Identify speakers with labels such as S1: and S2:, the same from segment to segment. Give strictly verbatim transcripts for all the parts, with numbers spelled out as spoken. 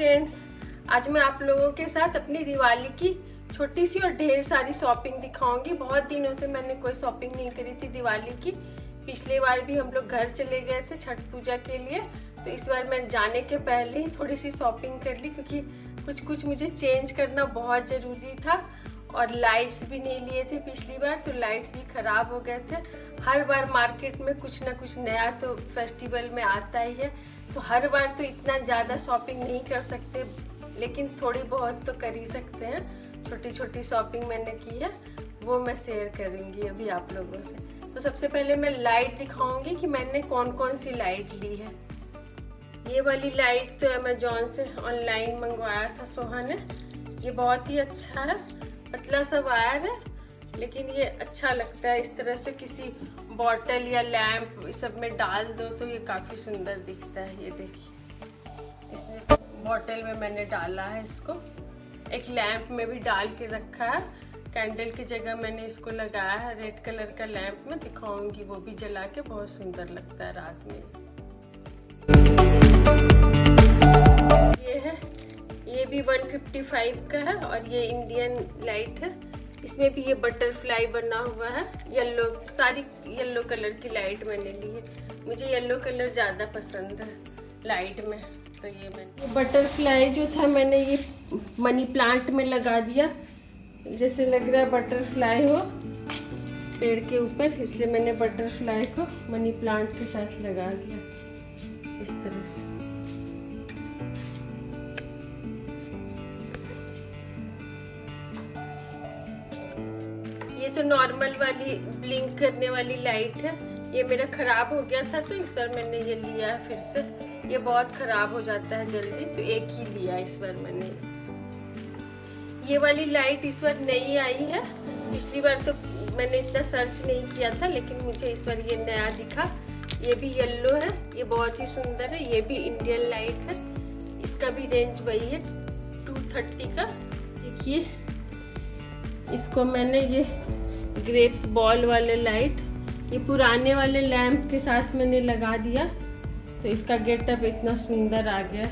S1: Friends, आज मैं आप लोगों के साथ अपनी दिवाली की छोटी सी और ढेर सारी शॉपिंग दिखाऊंगी। बहुत दिनों से मैंने कोई शॉपिंग नहीं करी थी दिवाली की। पिछले बार भी हम लोग घर चले गए थे छठ पूजा के लिए, तो इस बार मैं जाने के पहले ही थोड़ी सी शॉपिंग कर ली, क्योंकि कुछ कुछ मुझे चेंज करना बहुत ज़रूरी था। और लाइट्स भी नहीं लिए थे पिछली बार, तो लाइट्स भी ख़राब हो गए थे। हर बार मार्केट में कुछ ना कुछ नया तो फेस्टिवल में आता ही है, तो हर बार तो इतना ज़्यादा शॉपिंग नहीं कर सकते, लेकिन थोड़ी बहुत तो कर ही सकते हैं। छोटी छोटी शॉपिंग मैंने की है, वो मैं शेयर करूँगी अभी आप लोगों से। तो सबसे पहले मैं लाइट दिखाऊंगी कि मैंने कौन कौन सी लाइट ली है। ये वाली लाइट तो अमेजोन से ऑनलाइन मंगवाया था सोहा ने। ये बहुत ही अच्छा है, पतला सा वायर है, लेकिन ये अच्छा लगता है। इस तरह से किसी बॉटल या लैंप इस सब में डाल दो तो ये काफ़ी सुंदर दिखता है। ये देखिए, इसने बॉटल में मैंने डाला है इसको, एक लैंप में भी डाल के रखा है। कैंडल की जगह मैंने इसको लगाया है रेड कलर का लैंप में, दिखाऊंगी वो भी जला के, बहुत सुंदर लगता है रात में। ये है, ये भी एक सौ पचपन का है और ये इंडियन लाइट है। इसमें भी ये बटरफ्लाई बना हुआ है। येलो, सारी येलो कलर की लाइट मैंने ली है। मुझे येलो कलर ज़्यादा पसंद है लाइट में, तो ये मैंने ये बटरफ्लाई जो था मैंने ये मनी प्लांट में लगा दिया, जैसे लग रहा है बटरफ्लाई हो पेड़ के ऊपर, इसलिए मैंने बटरफ्लाई को मनी प्लांट के साथ लगा दिया इस तरह से। ये तो नॉर्मल वाली ब्लिंक करने वाली लाइट है। ये मेरा ख़राब हो गया था, तो इस बार मैंने ये लिया है फिर से। ये बहुत ख़राब हो जाता है जल्दी, तो एक ही लिया इस बार मैंने। ये वाली लाइट इस बार नई आई है। पिछली बार तो मैंने इतना सर्च नहीं किया था, लेकिन मुझे इस बार ये नया दिखा। ये भी येलो है, ये बहुत ही सुंदर है। ये भी इंडियन लाइट है, इसका भी रेंज वही है टू थर्टी का। देखिए, इसको मैंने ये ग्रेप्स बॉल वाले लाइट, ये पुराने वाले लैंप के साथ मैंने लगा दिया, तो इसका गेटअप इतना सुंदर आ गया।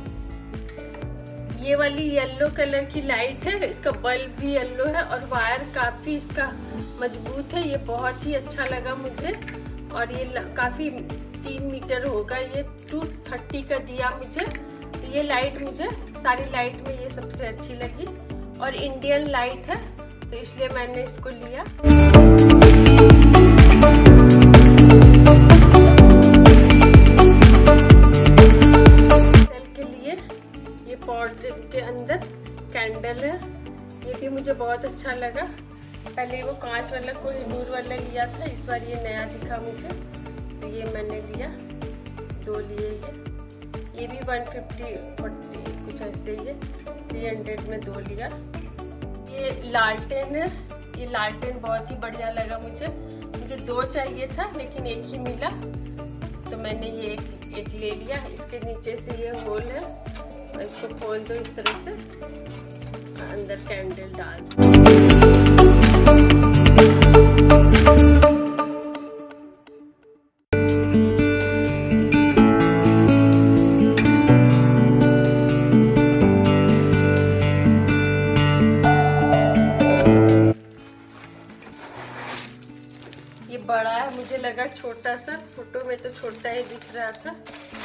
S1: ये वाली येलो कलर की लाइट है, इसका बल्ब भी येलो है और वायर काफ़ी इसका मजबूत है। ये बहुत ही अच्छा लगा मुझे, और ये काफ़ी तीन मीटर होगा। ये टू थर्टी का दिया मुझे। तो ये लाइट मुझे सारी लाइट में ये सबसे अच्छी लगी, और इंडियन लाइट है, तो इसलिए मैंने इसको लिया। के लिए ये पॉट के अंदर कैंडल है, ये भी मुझे बहुत अच्छा लगा। पहले वो कांच वाला कोई नूर वाला लिया था, इस बार ये नया दिखा मुझे, तो ये मैंने लिया, दो लिए। ये ये भी एक सौ पचास चालीस कुछ ऐसे ही है, तीन सौ में दो लिया। ये लालटेन है, ये लालटेन बहुत ही बढ़िया लगा मुझे। मुझे दो चाहिए था, लेकिन एक ही मिला, तो मैंने ये एक, एक ले लिया। इसके नीचे से ये होल है, और इसको खोल दो इस तरह से, अंदर कैंडल डाल दो। ये बड़ा है, मुझे लगा छोटा सा, फोटो में तो छोटा ही दिख रहा था,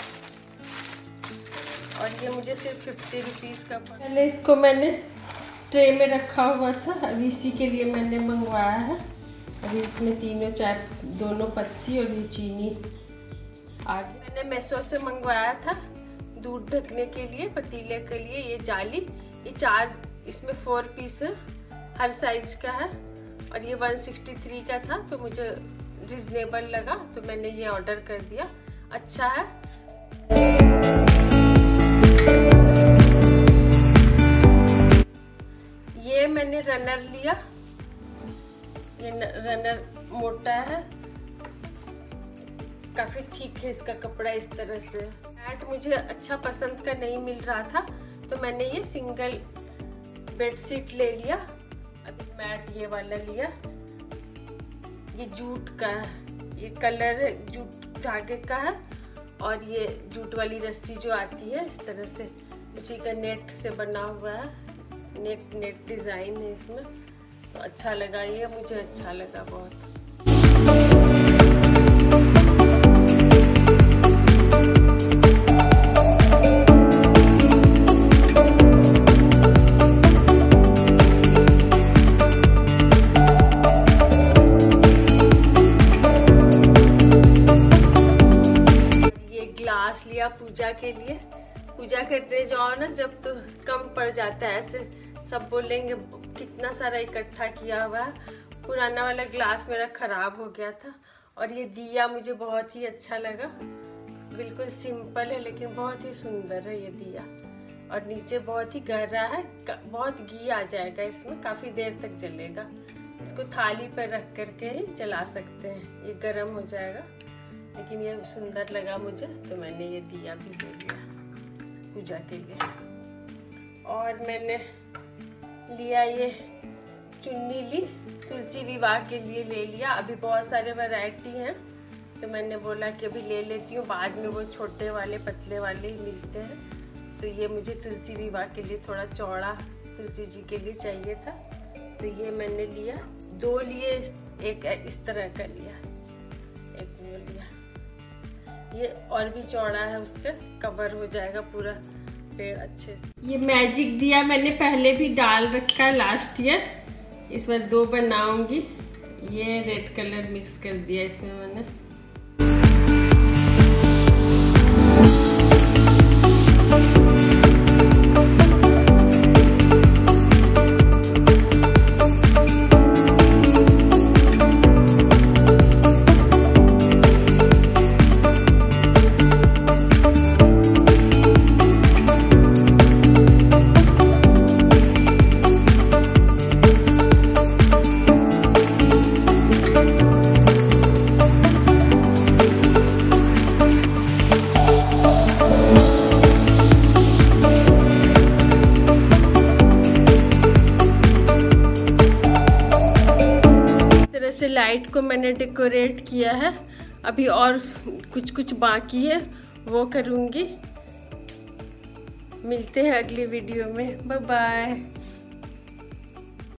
S1: और ये मुझे सिर्फ फिफ्टी रुपीज़ का पड़ा। पहले इसको मैंने ट्रे में रखा हुआ था, अभी इसी के लिए मैंने मंगवाया है। अभी इसमें तीनों चाय, दोनों पत्ती और ये चीनी आ गई। मैंने मेसो से मंगवाया था दूध ढकने के लिए, पतीले के लिए ये जाली। ये चार, इसमें फोर पीस है, हर साइज का है, और ये एक सौ तिरसठ का था, तो मुझे रिजनेबल लगा, तो मैंने ये ऑर्डर कर दिया। अच्छा है। ये मैंने रनर लिया, ये रनर मोटा है, काफ़ी ठीक है इसका कपड़ा। इस तरह से मैट मुझे अच्छा पसंद का नहीं मिल रहा था, तो मैंने ये सिंगल बेडशीट ले लिया। अभी मैट ये वाला लिया, ये जूट का है, ये कलर जूट धागे का है, और ये जूट वाली रस्सी जो आती है इस तरह से उसी का नेट से बना हुआ है, नेट नेट डिज़ाइन है इसमें, तो अच्छा लगा ये, मुझे अच्छा लगा बहुत। ग्लास लिया पूजा के लिए। पूजा करने जाओ ना जब तो कम पड़ जाता है, ऐसे सब बोलेंगे कितना सारा इकट्ठा किया हुआ है। पुराना वाला ग्लास मेरा खराब हो गया था। और ये दिया मुझे बहुत ही अच्छा लगा, बिल्कुल सिंपल है लेकिन बहुत ही सुंदर है ये दिया। और नीचे बहुत ही गहरा है, बहुत घी आ जाएगा इसमें, काफ़ी देर तक जलेगा। इसको थाली पर रख करके ही जला सकते हैं, ये गर्म हो जाएगा। लेकिन ये सुंदर लगा मुझे तो मैंने ये दिया भी ले लिया पूजा के लिए। और मैंने लिया ये चुन्नी ली, तुलसी विवाह के लिए ले लिया। अभी बहुत सारे वैरायटी हैं तो मैंने बोला कि अभी ले लेती हूँ, बाद में वो छोटे वाले पतले वाले ही मिलते हैं। तो ये मुझे तुलसी विवाह के लिए थोड़ा चौड़ा तुलसी जी के लिए चाहिए था, तो ये मैंने लिया। दो लिए, एक इस तरह का लिया, एक वो लिया। ये और भी चौड़ा है, उससे कवर हो जाएगा पूरा पेड़ अच्छे से। ये मैजिक दिया मैंने पहले भी डाल रखा है लास्ट ईयर, इस बार दो बनाऊंगी। ये रेड कलर मिक्स कर दिया इसमें मैंने। से लाइट को मैंने डेकोरेट किया है, अभी और कुछ कुछ बाकी है वो करूँगी। मिलते हैं अगली वीडियो में, बाय बाय।